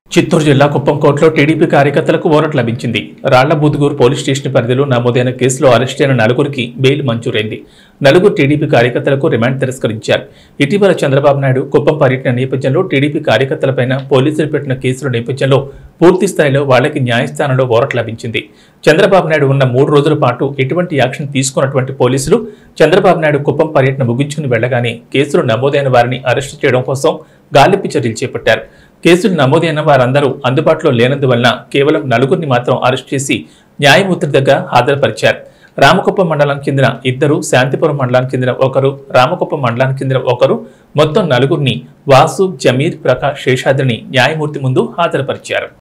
చిత్తూరు జిల్లా కుప్పం కోర్టులో టీడీపీ కార్యకర్తలకు ఊరట లభించింది. రాళ్లబూదుగూరు పోలీస్ స్టేషన్ పరిధిలో నమోదైన కేసులో అరెస్ట్ అయిన నలుగురికి బెయిల్ మంజూరైంది. నలుగురు టీడీపీ కార్యకర్తలకు రిమాండ్ తిరస్కరించారు. ఇటీవల చంద్రబాబు నాయుడు కుప్పం పర్యటన నేపథ్యంలో టీడీపీ కార్యకర్తలపైన పోలీసులు పెట్టిన కేసుల నేపథ్యంలో పూర్తి స్థాయిలో వాళ్లకి న్యాయస్థానంలో ఊరట లభించింది. చంద్రబాబు నాయుడు ఉన్న 3 రోజుల పాటు ఎటువంటి యాక్షన్ తీసుకున్నటువంటి పోలీసులు చంద్రబాబు నాయుడు కుప్పం పర్యటన ముగించుకుని వెళ్లగానే కేసులు నమోదైన వారిని అరెస్టు చేయడం కోసం గాలింపు చర్యలు చేపట్టారు. కేసులు నమోదైన వారందరూ అందుబాటులో లేనందువలన కేవలం నలుగురిని మాత్రం అరెస్ట్ చేసి న్యాయమూర్తి దగ్గర హాజరుపరిచారు. రామకుప్పం మండలం కింద 2, శాంతిపురం మండలానికి చెందిన 1, రామకుప్పం మండలానికి చెందిన 1, మొత్తం నలుగురిని వాసు, జమీర్, ప్రకాష్, శేషాద్రిని న్యాయమూర్తి ముందు హాజరుపరిచారు.